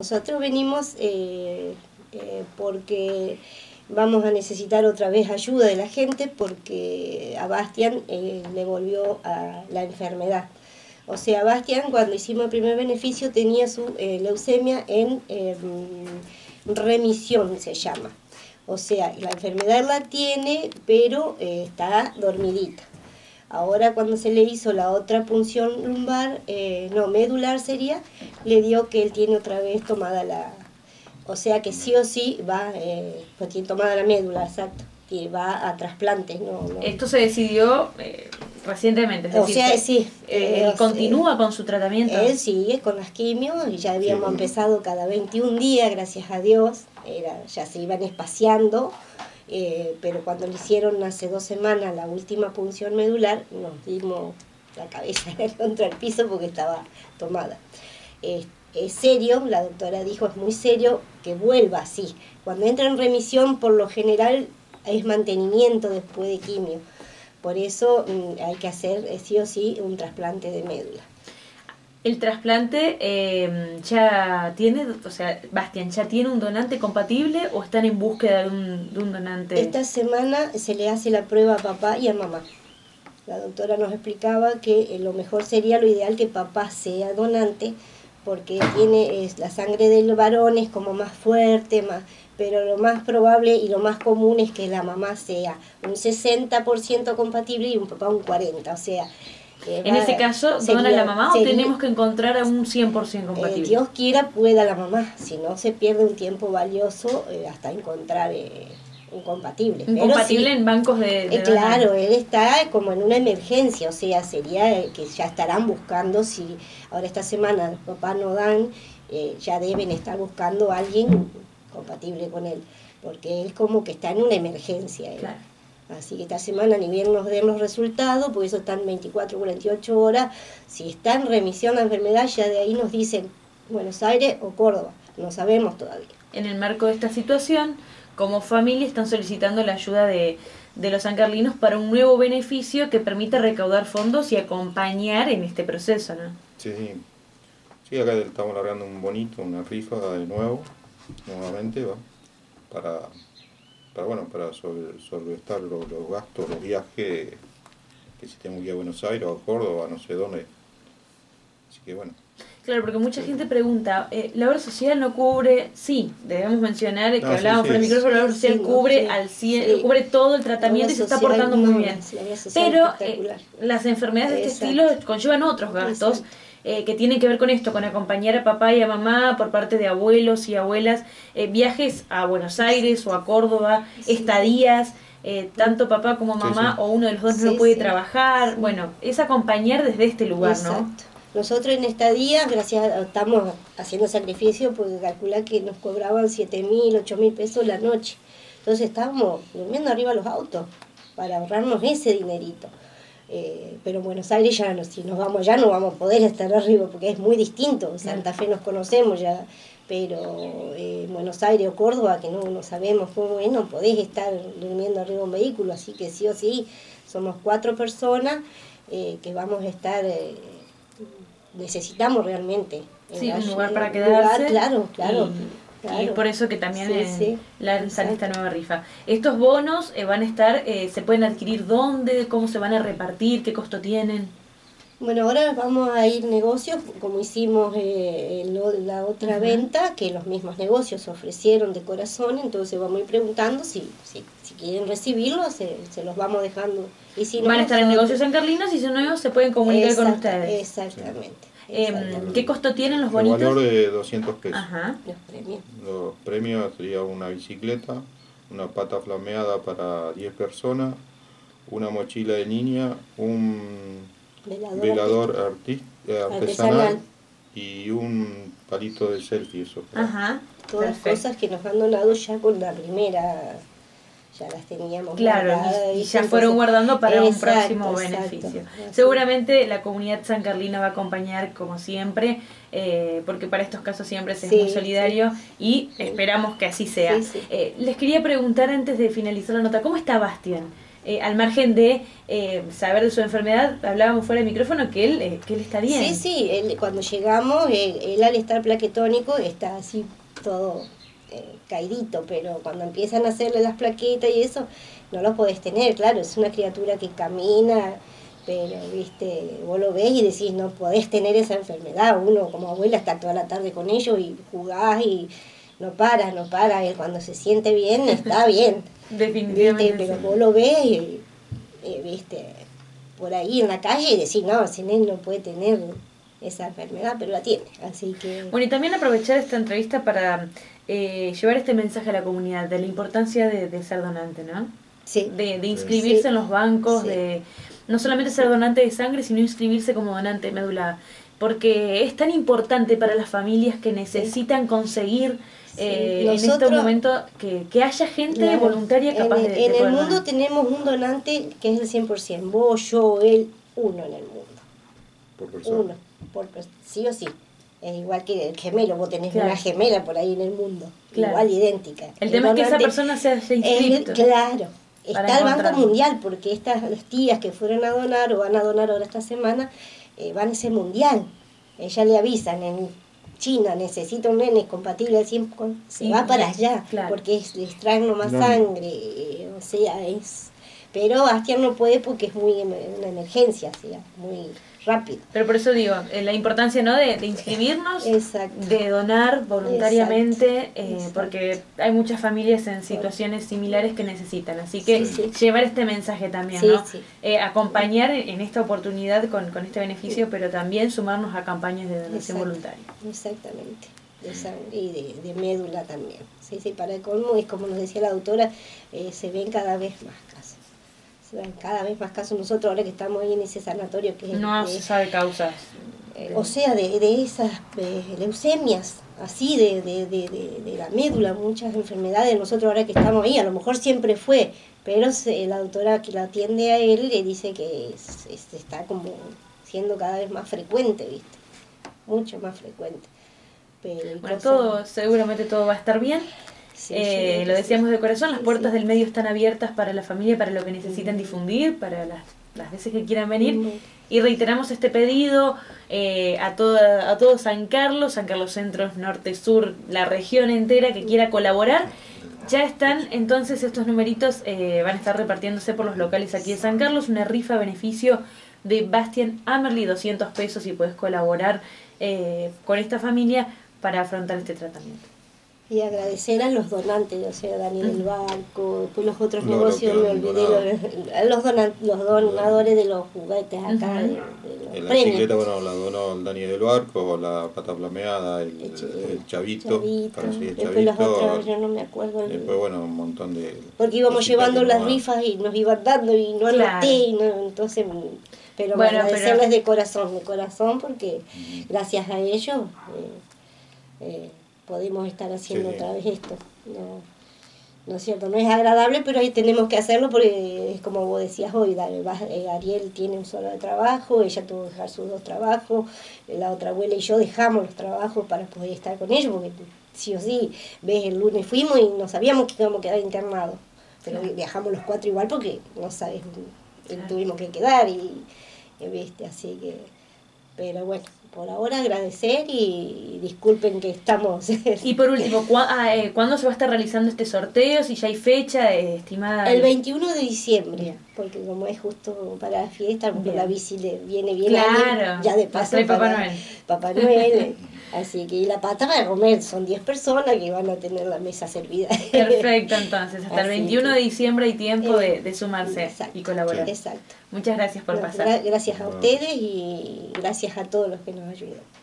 Nosotros venimos porque vamos a necesitar otra vez ayuda de la gente porque a Bastián le volvió a la enfermedad. O sea, Bastián cuando hicimos el primer beneficio tenía su leucemia en remisión, se llama. O sea, la enfermedad la tiene, pero está dormidita. Ahora cuando se le hizo la otra punción lumbar, no, medular sería, le dio que él tiene otra vez tomada la... O sea que sí o sí va, pues tiene tomada la médula, exacto, que va a trasplantes. No. Esto se decidió recientemente, es decir, o sea, sí. ¿Él continúa con su tratamiento? Él sigue con las quimios y ya habíamos empezado cada 21 días, gracias a Dios, ya se iban espaciando. Pero cuando le hicieron hace 2 semanas la última punción medular, nos dimos la cabeza contra el piso porque estaba tomada. Es serio, la doctora dijo, es muy serio que vuelva así. Cuando entra en remisión, por lo general, es mantenimiento después de quimio. Por eso hay que hacer sí o sí un trasplante de médula. ¿El trasplante ya tiene, o sea, Bastián, ya tiene un donante compatible o están en búsqueda de un donante? Esta semana se le hace la prueba a papá y a mamá. La doctora nos explicaba que lo mejor sería, lo ideal, que papá sea donante, porque la sangre del varón es como más fuerte, pero lo más probable y lo más común es que la mamá sea un 60% compatible y un papá un 40%, o sea... En ese caso, ¿dona la mamá o tenemos que encontrar a un 100% compatible? Dios quiera pueda la mamá, si no se pierde un tiempo valioso hasta encontrar un compatible. Un compatible sí, en bancos de claro, él está como en una emergencia, o sea, sería que ya estarán buscando, si ahora esta semana los papás no dan, ya deben estar buscando a alguien compatible con él, porque él como que está en una emergencia. Claro. Así que esta semana ni bien nos den los resultados, porque eso están 24, 48 horas, si está en remisión la enfermedad, ya de ahí nos dicen Buenos Aires o Córdoba, no sabemos todavía. En el marco de esta situación, como familia están solicitando la ayuda de los sancarlinos para un nuevo beneficio que permita recaudar fondos y acompañar en este proceso, ¿no? Sí, acá estamos largando una rifa de nuevamente, ¿va? para solventar los gastos, los viajes, que si tengo que ir a Buenos Aires o a Córdoba, no sé dónde. Así que bueno. Claro, porque mucha gente pregunta, ¿la obra social no cubre? Sí, debemos mencionar que hablábamos por el micrófono, la obra social cubre al 100, cubre todo el tratamiento y se está portando muy bien. Pero las enfermedades de este estilo conllevan otros gastos que tienen que ver con esto, con acompañar a papá y a mamá por parte de abuelos y abuelas, viajes a Buenos Aires o a Córdoba, estadías, tanto papá como mamá o uno de los dos no puede trabajar, bueno, es acompañar desde este lugar, ¿no? Nosotros en estadía, estamos haciendo sacrificio porque calcula que nos cobraban 7.000, 8.000 pesos la noche. Entonces estábamos durmiendo arriba de los autos para ahorrarnos ese dinerito. Pero en Buenos Aires si nos vamos allá no vamos a poder estar arriba porque es muy distinto. Santa Fe nos conocemos ya, pero Buenos Aires o Córdoba, que no sabemos cómo es, no podés estar durmiendo arriba de un vehículo. Así que sí o sí, somos 4 personas que vamos a estar... necesitamos realmente un lugar para quedarse, claro. Y es por eso que también lanzan esta nueva rifa. Estos bonos van a estar, se pueden adquirir dónde, cómo se van a repartir, qué costo tienen. Bueno, ahora vamos a ir negocios, como hicimos la otra venta, que los mismos negocios ofrecieron de corazón, entonces vamos a ir preguntando si quieren recibirlos, se los vamos dejando. Y si no, van a estar en negocios sancarlinos y si no, se pueden comunicar con ustedes. Exactamente. ¿Qué costo tienen los bonitos? El valor de 200 pesos. Ajá. Los premios sería una bicicleta, una pata flameada para 10 personas, una mochila de niña, un velador artesanal y un palito de selfie. Ajá. Todas cosas que nos han donado ya con la primera... ya las teníamos guardadas, y ya fueron guardando para un próximo beneficio. Seguramente la comunidad sancarlina va a acompañar como siempre, porque para estos casos siempre es muy solidario y esperamos que así sea. Les quería preguntar antes de finalizar la nota, ¿cómo está Bastián? al margen de saber de su enfermedad, hablábamos fuera de micrófono que él está bien. Sí, él, cuando llegamos, él al estar plaquetónico está así todo caidito, pero cuando empiezan a hacerle las plaquetas y eso, no lo podés tener, claro, es una criatura que camina, pero viste, vos lo ves y decís, no podés tener esa enfermedad. Uno como abuela está toda la tarde con ellos y jugás y no para, él cuando se siente bien, está bien. Definitivamente. ¿Viste? Pero vos lo ves y, viste, por ahí en la calle y decís, no, sin él no puede tener esa enfermedad, pero la tiene, así que... Bueno, y también aprovechar esta entrevista para llevar este mensaje a la comunidad de la importancia de ser donante, ¿no? Sí. De inscribirse en los bancos, sí. De no solamente ser donante de sangre, sino inscribirse como donante de médula, porque es tan importante para las familias que necesitan conseguir en este momento que haya gente voluntaria capaz de en el mundo donar. Tenemos un donante que es el 100%, vos, yo, él, uno en el mundo. Por persona. Sí o sí. Es igual que el gemelo, vos tenés claro. Una gemela por ahí en el mundo, claro. Igual, idéntica. El tema es que esa persona se haya inscrito. Claro. Está el Banco Mundial, porque las tías que fueron a donar o van a donar ahora esta semana, van a ese mundial. Ella le avisan, en China necesita un nene compatible al 100%, se va para allá, claro. Porque les traen nomás sangre, o sea, es... Pero Bastián no puede porque es muy una emergencia, o sea, muy rápido. Pero por eso digo, la importancia, ¿no? de inscribirnos, exacto. De donar voluntariamente, exacto. Porque hay muchas familias en situaciones similares que necesitan. Así que llevar este mensaje también, ¿no? Acompañar en esta oportunidad con este beneficio, pero también sumarnos a campañas de donación voluntaria. Exactamente. De sangre y de médula también. Sí, para el colmo, es como nos decía la doctora, se ven cada vez más casos. Cada vez más casos. Nosotros ahora que estamos ahí en ese sanatorio que no se sabe causas, o sea, de esas leucemias, así de la médula, muchas enfermedades. Nosotros ahora que estamos ahí, a lo mejor siempre fue, pero la doctora que la atiende a él le dice que está como siendo cada vez más frecuente, ¿viste? Mucho más frecuente. Pero bueno, seguramente todo va a estar bien. Sí, lo decíamos de corazón, las puertas del medio están abiertas para la familia, para lo que necesitan difundir, para las veces que quieran venir. Y reiteramos este pedido a todo San Carlos Centro, Norte, Sur, la región entera que quiera colaborar. Ya están entonces estos numeritos, van a estar repartiéndose por los locales aquí de San Carlos, una rifa a beneficio de Bastián Amerly, 200 pesos, y puedes colaborar con esta familia para afrontar este tratamiento. Y agradecer a los donantes, o sea, Daniel del Barco, después los otros negocios, me olvidé, los donadores de los juguetes acá, de los en premios. La bicicleta, bueno, la donó el Daniel del Barco, la pata flameada, el Chavito, después los otros, yo no me acuerdo. Después, bueno, un montón de... Porque íbamos llevando las rifas y nos iban dando y no anoté, entonces... Pero bueno, agradecerles de corazón, porque gracias a ellos... podemos estar haciendo otra vez esto. No es cierto, no es agradable, pero ahí tenemos que hacerlo porque es como vos decías hoy, Ariel tiene un solo trabajo, ella tuvo que dejar sus 2 trabajos, la otra abuela y yo dejamos los trabajos para poder estar con ellos, porque sí o sí, ves, el lunes fuimos y no sabíamos que íbamos a quedar internados, pero viajamos los 4 igual porque no sabes, tuvimos que quedar y viste, así que, pero bueno, por ahora agradecer y disculpen que estamos... Y por último, ¿cuándo se va a estar realizando este sorteo? Si ya hay fecha estimada. El 21 de diciembre, porque como es justo para la fiesta, la bici le viene bien ya de paso para Papá Noel. Así que la pata para comer, son 10 personas que van a tener la mesa servida. Perfecto, entonces, hasta el 21 de diciembre hay tiempo de sumarse y colaborar. Exacto. Muchas gracias por pasar. Gracias a ustedes y gracias a todos los que nos ayudan.